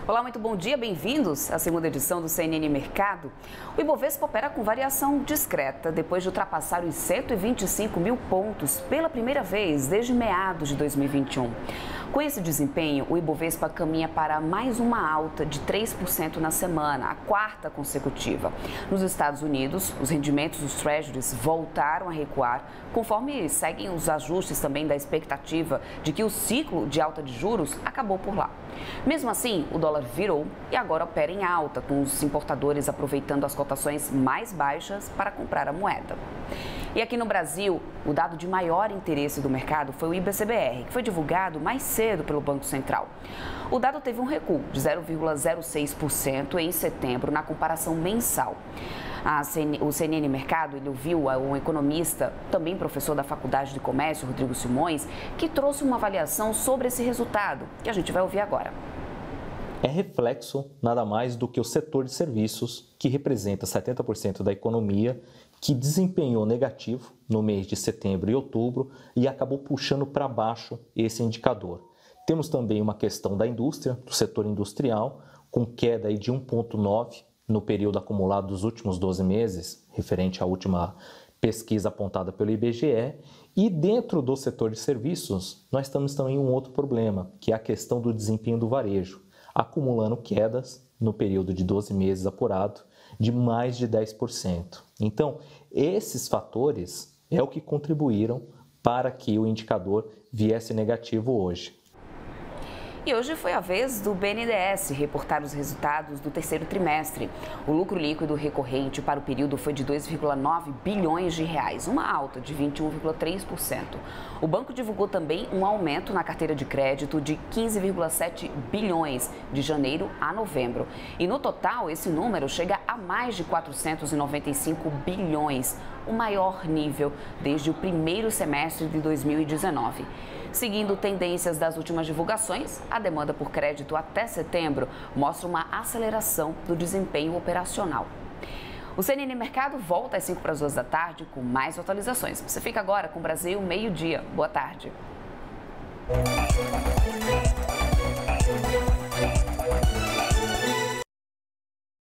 Olá, muito bom dia, bem-vindos à segunda edição do CNN Mercado. O Ibovespa opera com variação discreta depois de ultrapassar os 125 mil pontos pela primeira vez desde meados de 2021. Com esse desempenho, o Ibovespa caminha para mais uma alta de 3% na semana, a quarta consecutiva. Nos Estados Unidos, os rendimentos dos Treasuries voltaram a recuar, conforme seguem os ajustes também da expectativa de que o ciclo de alta de juros acabou por lá. Mesmo assim, o dólar virou e agora opera em alta, com os importadores aproveitando as cotações mais baixas para comprar a moeda. E aqui no Brasil, o dado de maior interesse do mercado foi o IBCBR, que foi divulgado mais cedo pelo Banco Central. O dado teve um recuo de 0,06% em setembro na comparação mensal. O CNN Mercado ele ouviu um economista, também professor da Faculdade de Comércio, Rodrigo Simões, que trouxe uma avaliação sobre esse resultado, que a gente vai ouvir agora. É reflexo nada mais do que o setor de serviços, que representa 70% da economia, que desempenhou negativo no mês de setembro e outubro e acabou puxando para baixo esse indicador. Temos também uma questão da indústria, do setor industrial, com queda de 1,9% no período acumulado dos últimos 12 meses, referente à última pesquisa apontada pelo IBGE. E dentro do setor de serviços, nós temos também um outro problema, que é a questão do desempenho do varejo, acumulando quedas no período de 12 meses apurado de mais de 10%. Então, esses fatores é o que contribuíram para que o indicador viesse negativo hoje. E hoje foi a vez do BNDES reportar os resultados do terceiro trimestre. O lucro líquido recorrente para o período foi de 2,9 bilhões de reais, uma alta de 21,3%. O banco divulgou também um aumento na carteira de crédito de 15,7 bilhões de janeiro a novembro. E no total, esse número chega a mais de 495 bilhões, o maior nível desde o primeiro semestre de 2019. Seguindo tendências das últimas divulgações, a demanda por crédito até setembro mostra uma aceleração do desempenho operacional. O CNN Mercado volta às 5:02 da tarde com mais atualizações. Você fica agora com o Brasil meio-dia. Boa tarde.